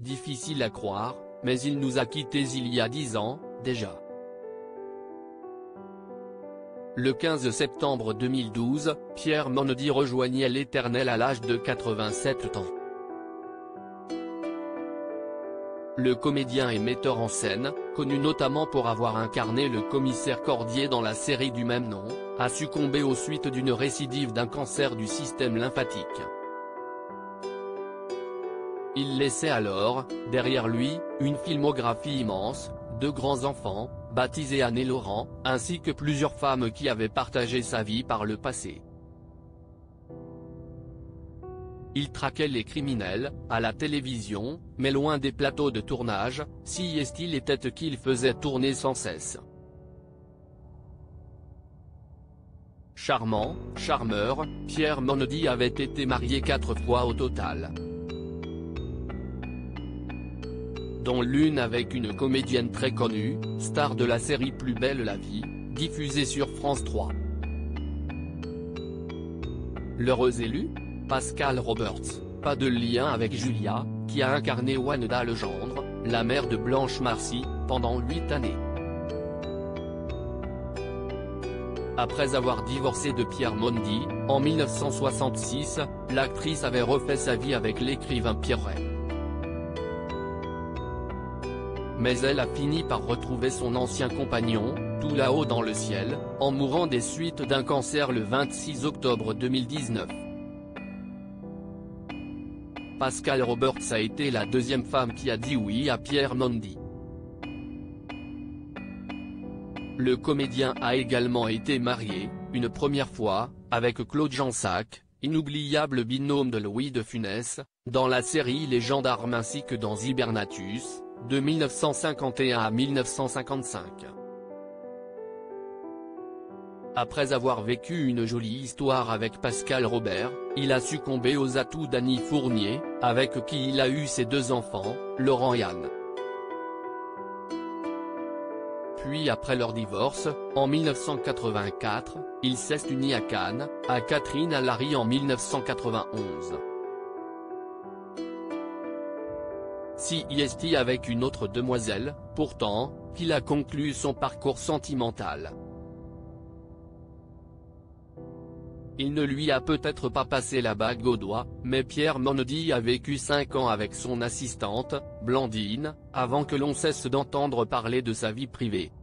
difficile à croire, mais il nous a quittés il y a 10 ans, déjà. Le 15 septembre 2012, Pierre Monody rejoignait l'Éternel à l'âge de 87 ans. Le comédien et metteur en scène, connu notamment pour avoir incarné le commissaire Cordier dans la série du même nom, a succombé aux suites d'une récidive d'un cancer du système lymphatique. Il laissait alors, derrière lui, une filmographie immense, 2 grands-enfants, baptisés Anne et Laurent, ainsi que plusieurs femmes qui avaient partagé sa vie par le passé. Il traquait les criminels, à la télévision, mais loin des plateaux de tournage, si est-il était qu'il faisait tourner sans cesse. Charmant, charmeur, Pierre Monody avait été marié 4 fois au total, dont l'une avec une comédienne très connue, star de la série Plus belle la vie, diffusée sur France 3. L'heureuse élue, Pascal Roberts, pas de lien avec Julia, qui a incarné Wanda Legendre, la mère de Blanche Marcy, pendant 8 années. Après avoir divorcé de Pierre Monody, en 1966, l'actrice avait refait sa vie avec l'écrivain Pierre Rey. Mais elle a fini par retrouver son ancien compagnon, tout là-haut dans le ciel, en mourant des suites d'un cancer le 26 octobre 2019. Pascal Roberts a été la 2e femme qui a dit oui à Pierre Monody. Le comédien a également été marié, une première fois, avec Claude Jansac, inoubliable binôme de Louis de Funès, dans la série Les Gendarmes ainsi que dans Hibernatus, de 1951 à 1955. Après avoir vécu une jolie histoire avec Pascal Robert, il a succombé aux atouts d'Annie Fournier, avec qui il a eu ses 2 enfants, Laurent et Anne. Puis après leur divorce, en 1984, il s'est uni à Cannes, à Catherine Allary en 1991. Si est avec une autre demoiselle, pourtant, qu'il a conclu son parcours sentimental. Il ne lui a peut-être pas passé la bague au doigt, mais Pierre Monody a vécu 5 ans avec son assistante, Blandine, avant que l'on cesse d'entendre parler de sa vie privée.